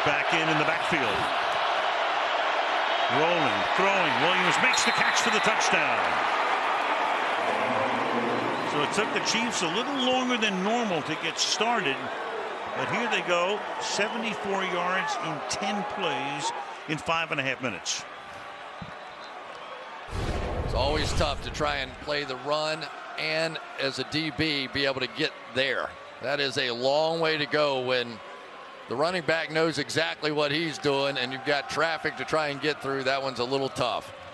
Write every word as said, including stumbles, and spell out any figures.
back in in the backfield. Rolling, throwing. Williams makes the catch for the touchdown. So it took the Chiefs a little longer than normal to get started. But here they go, seventy-four yards in ten plays in five and a half minutes. It's always tough to try and play the run and as a D B be able to get there. That is a long way to go when the running back knows exactly what he's doing and you've got traffic to try and get through. That one's a little tough.